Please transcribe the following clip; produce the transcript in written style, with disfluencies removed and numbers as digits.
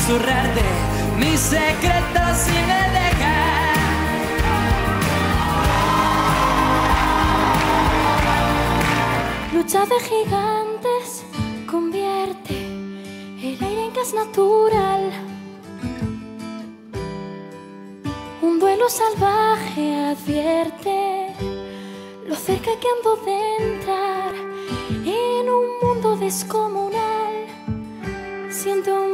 susurrarte mis secretos si me dejas. Lucha de gigantes, convierte el aire en gas natural. Un duelo salvaje advierte lo cerca que ando de entrar en un mundo descomunal. Siento